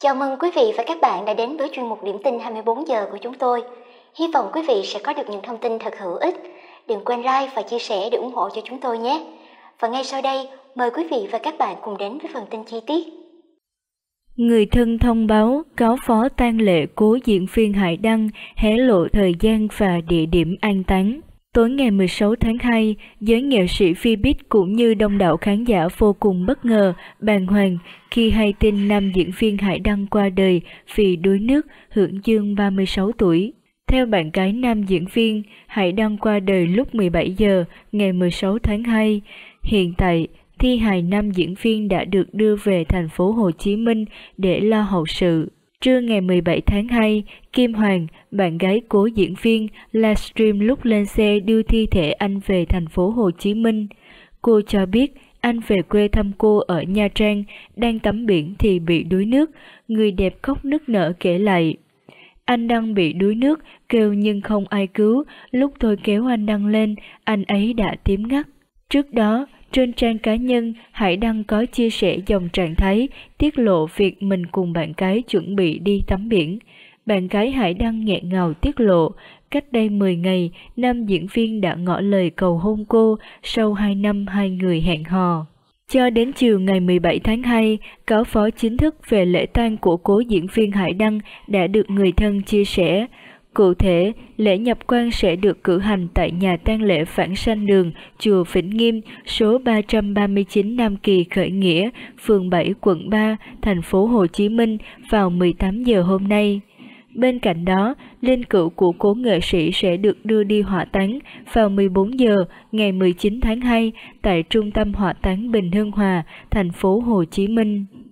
Chào mừng quý vị và các bạn đã đến với chuyên mục điểm tin 24 giờ của chúng tôi. Hy vọng quý vị sẽ có được những thông tin thật hữu ích. Đừng quên like và chia sẻ để ủng hộ cho chúng tôi nhé. Và ngay sau đây, mời quý vị và các bạn cùng đến với phần tin chi tiết. Người thân thông báo cáo phó tang lễ cố diễn viên Hải Đăng hé lộ thời gian và địa điểm an táng. Tối ngày 16 tháng 2, giới nghệ sĩ Vbiz cũng như đông đảo khán giả vô cùng bất ngờ, bàng hoàng khi hay tin nam diễn viên Hải Đăng qua đời vì đuối nước, hưởng dương 36 tuổi. Theo bạn gái nam diễn viên, Hải Đăng qua đời lúc 17 giờ ngày 16 tháng 2. Hiện tại, thi hài nam diễn viên đã được đưa về thành phố Hồ Chí Minh để lo hậu sự. Trưa ngày 17 tháng 2, Kim Hoàng, bạn gái cố diễn viên, livestream lúc lên xe đưa thi thể anh về thành phố Hồ Chí Minh. Cô cho biết anh về quê thăm cô ở Nha Trang, đang tắm biển thì bị đuối nước. Người đẹp khóc nức nở kể lại. Anh Đăng bị đuối nước, kêu nhưng không ai cứu. Lúc tôi kéo anh Đăng lên, anh ấy đã tím ngắt. Trước đó, trên trang cá nhân, Hải Đăng có chia sẻ dòng trạng thái tiết lộ việc mình cùng bạn gái chuẩn bị đi tắm biển. Bạn gái Hải Đăng nghẹn ngào tiết lộ, cách đây 10 ngày, nam diễn viên đã ngỏ lời cầu hôn cô sau 2 năm hai người hẹn hò. Cho đến chiều ngày 17 tháng 2, cáo phó chính thức về lễ tang của cố diễn viên Hải Đăng đã được người thân chia sẻ. Cụ thể, lễ nhập quan sẽ được cử hành tại nhà tang lễ Vãng Sanh Đường, chùa Vĩnh Nghiêm, số 339 Nam Kỳ Khởi Nghĩa, phường 7, quận 3, thành phố Hồ Chí Minh vào 18 giờ hôm nay. Bên cạnh đó, linh cữu của cố nghệ sĩ sẽ được đưa đi hỏa táng vào 14 giờ ngày 19 tháng 2 tại Trung tâm Hỏa táng Bình Hưng Hòa, thành phố Hồ Chí Minh.